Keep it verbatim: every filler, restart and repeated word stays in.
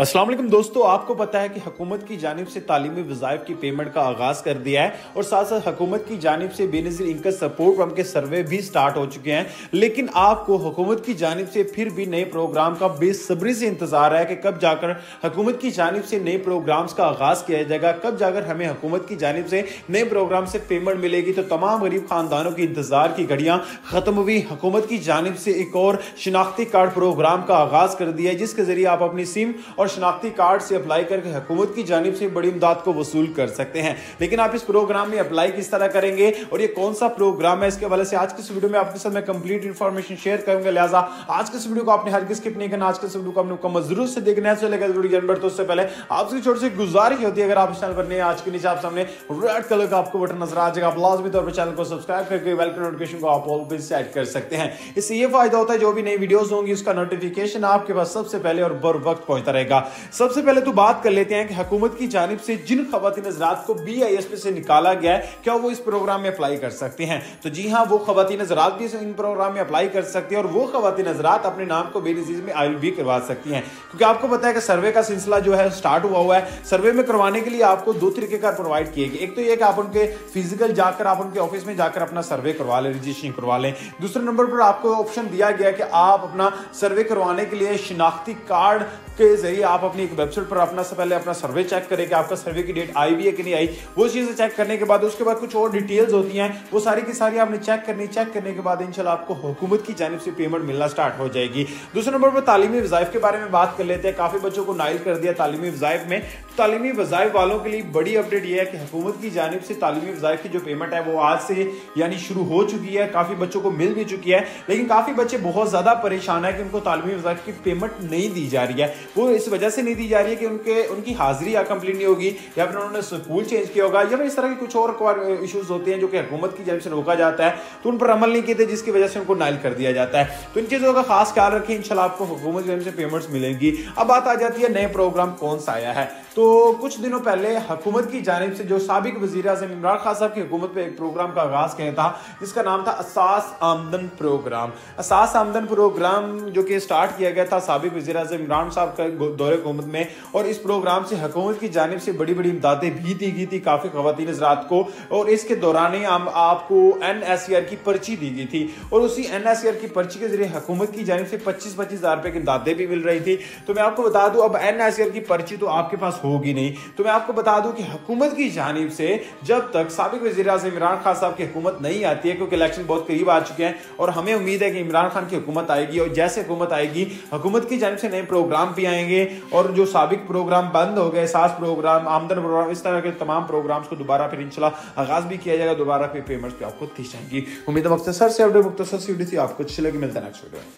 अस्सलाम वालेकुम दोस्तों, आपको पता है कि हुकूमत की जानिब से तालीमी वज़ाइफ की पेमेंट का आगाज कर दिया है और साथ साथ हुकूमत की जानिब से बेनज़ीर इनकम सपोर्ट फंड के सर्वे भी स्टार्ट हो चुके हैं। लेकिन आपको हुकूमत की जानिब से फिर भी नए प्रोग्राम का बेसब्री से इंतजार है कि कब जाकर हुकूमत की जानिब से नए प्रोग्राम्स का आगाज किया जाएगा, कब जाकर हमें हुकूमत की जानिब से नए प्रोग्राम से पेमेंट मिलेगी। तो तमाम गरीब खानदानों की इंतजार की घड़ियां खत्म हुई। हुकूमत की जानिब से एक और शिनाख्ती कार्ड प्रोग्राम का आगाज कर दिया है, जिसके जरिए आप अपनी सिम और शनाख्ती कार्ड से अप्लाई करके हुकूमत की जानिब से बड़ी इमदाद को वसूल कर सकते हैं। लेकिन आप इस प्रोग्राम में अप्लाई किस तरह करेंगे और ये कौन सा प्रोग्राम है, इसके हवाले से आज के इस वीडियो में आपके साथ मैं कंप्लीट इंफॉर्मेशन शेयर करूंगा। लिहाजा आज के इस वीडियो को आपने हरगिज़ स्किप नहीं करना, आज के इस वीडियो को आपने मुकम्मल जरूर से देखना है। चलेगा वीडियो जानवर तो उससे पहले आपसे छोटी सी गुजारिश होती है, अगर आप इस चैनल पर नए, आज के नीचे आप सामने रेड कलर का आपको बटन नजर आ जाएगा, आप लाजमी तौर पर चैनल को सब्सक्राइब करके बेल के नोटिफिकेशन को आप ऑलवेज सेट कर सकते हैं। इससे ये फायदा होता है जो भी नई वीडियोस होंगी उसका नोटिफिकेशन आपके पास सबसे पहले और बर वक्त पहुंचता रहेगा। सबसे पहले तो बात कर लेते हैं कि हुकूमत की जानिब से जिन खवातीन हज़रात को बी आई एस पी से निकाला गया है, क्या वो इस प्रोग्राम में अप्लाई कर सकते हैं? तो जी हां, वो खवातीन हज़रात भी इन प्रोग्राम में अप्लाई कर सकती हैं और वो खवातीन हज़रात अपने नाम को बेनज़ीर में आयल भी करवा सकती हैं। क्योंकि आपको पता है कि सर्वे का सिलसिला जो है स्टार्ट हुआ हुआ है। सर्वे में करवाने के लिए आपको दो तरीके का प्रोवाइड किए गए। एक तो ये कि आप उनके फिजिकल जाकर आप उनके ऑफिस में जाकर अपना सर्वे करवा लें, रजिस्ट्रेशन करवा लें। दूसरे नंबर पर आपको ऑप्शन दिया गया कि आप अपना सर्वे करवाने के लिए शिनाख्ती कार्ड के जरिए आप अपनी एक वेबसाइट पर अपना से पहले अपना सर्वे चेक करें कि आपका सर्वे की डेट आई भी है कि नहीं आई। वो चीजें चेक करने के बाद उसके बाद कुछ और डिटेल्स होती हैं, वो सारी की सारी आपने चेक करनी। चेक करने के बाद इंशाल्लाह आपको हुकूमत की जानिब से पेमेंट मिलना स्टार्ट हो जाएगी। दूसरे नंबर पर तालीमी वज़ाइफ के बारे में बात कर लेते हैं। काफी बच्चों को नाइल कर दिया तालीमी वज़ाइफ में। तो तालीमी वज़ाइफ वालों के लिए बड़ी अपडेट यह है कि हुकूमत की जानिब से तालीमी वज़ाइफ की जो पेमेंट है वो आज से यानी शुरू हो चुकी है। काफी बच्चों को मिल भी चुकी है, लेकिन काफी बच्चे बहुत ज्यादा परेशान है कि उनको तालीमी वज़ाइफ की पेमेंट नहीं दी जा रही है। वो इस वजह से नहीं दी जा रही है कि उनके उनकी हाजिरी या कंप्लीट नहीं होगी, या फिर उन्होंने स्कूल चेंज किया होगा, या फिर इस तरह के कुछ और इश्यूज होते हैं जो कि हुकूमत की जानिब से रोका जाता है, तो उन पर अमल नहीं किए थे, जिसकी वजह से उनको नाइल कर दिया जाता है। तो इन चीजों का खास ख्याल रखें, इंशाल्लाह आपको हुकूमत की जानिब से पेमेंट्स मिलेंगी। अब बात आ जाती है नए प्रोग्राम कौन सा आया है। तो कुछ दिनों पहले हुकूमत की जानिब से जो साबिक वज़ीर आज़म इमरान खान साहब की हुकूमत पे एक प्रोग्राम का आगाज किया था, जिसका नाम था असास आमदन प्रोग्राम। असास आमदन प्रोग्राम जो कि स्टार्ट किया गया था साबिक वज़ीर आज़म इमरान साहब का दौरे हुकूमत में, और इस प्रोग्राम से हुकूमत की जानिब से बड़ी बड़ी इमदादें भी दी गई थी काफी खवातीन हज़रात को। और इसके दौरान ही हम आपको एन एस सी आर की पर्ची दी गई थी, और उसी एन एस सी आर की पर्ची के जरिए हुकूमत की जानिब से पच्चीस पच्चीस हजार रुपए की इमदादें भी मिल रही थी। तो मैं आपको बता दूं, अब एन एस सी आर की पर्ची तो आपके पास होगी नहीं। तो मैं आपको बता दूं कि हुकूमत की जानिब से जब तक साबिक वज़ीर आज़म इमरान खान साहब की हुकूमत नहीं आती है, क्योंकि इलेक्शन बहुत करीब आ चुके हैं और हमें उम्मीद है कि इमरान खान की हुकूमत आएगी, और जैसे हुकूमत आएगी हुकूमत की जानिब से नए प्रोग्राम भी आएंगे, और जो साबिक प्रोग्राम बंद हो गए, सास प्रोग्राम, आमदन प्रोग्राम, इस तरह के तमाम प्रोग्राम्स को दोबारा फिर इंशाल्लाह आगाज भी किया जाएगा। दोबारा फिर पेमेंट्स पे आपको दी जाएंगी। उम्मीद है मुख्तसर से वीडियो मुख्तसर सी वीडियो थी, आपको अच्छी लगी। मिलता है नेक्स्ट वीडियो में।